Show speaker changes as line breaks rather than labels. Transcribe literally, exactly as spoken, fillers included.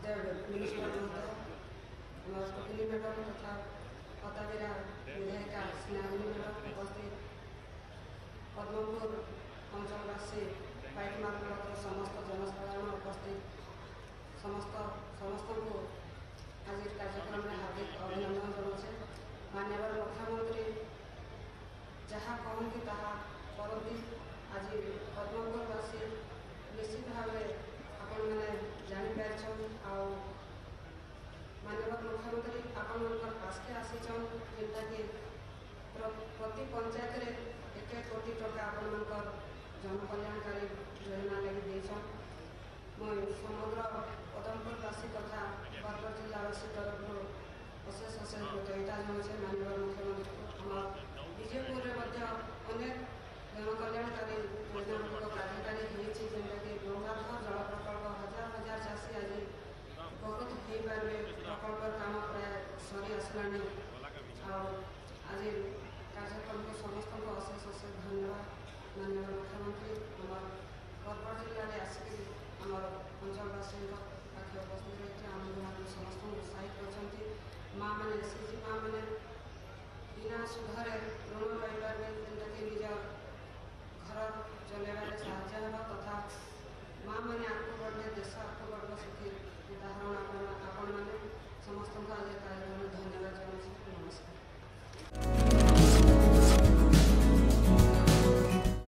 Retired minister महोदय madam तथा पताबिरा विधायिका स्नेहानी मैडम उपस्थित पद्मपुर अंचलवासी पाइकमार ब्लॉक समस्त जनसाधारण उपस्थित समस्त समस्त को आज कार्यक्रम में हार्दिक अभिनंदन जनाऊे। माननीय मुख्यमंत्री जहाँ कहती ताहा करती आज पद्मपुरवासी निश्चित भाव आपण मैंने जापर माननीय मुख्यमंत्री आपण पास के आसीचन जेनटा कि प्रति पंचायत रे एक एक कोटी टका आपण जनकल्याणकारी योजना लगी देछन। मुझे समग्र पदमपुरवासी तथा बरगढ़ जिलावासी तरफ अशेष अशेष कृतज्ञता जनाऊे माननीय मुख्यमंत्री को। विजयपुर अनेक जनकल्याणकारी योजना कार्यकारी होती जेनटा कि गंगाधर जल प्रकल्प हजार हजार चाषी आज बहुत हो पारे प्रकल्प काम प्राय सरी आसलानी। आज कार्यक्रम को समस्त को अशेष अशेष धन्यवाद। माननीय मुख्यमंत्री आम बरगढ़ जिले में आसिक आम अंचलवासी पाखे उपस्थित रही आम समस्त उत्साहित कर माँ मैंने एसएचजी माँ मैंने बिना सुधरे ऋण पाइबारे जेनटा कि निज घर चलवा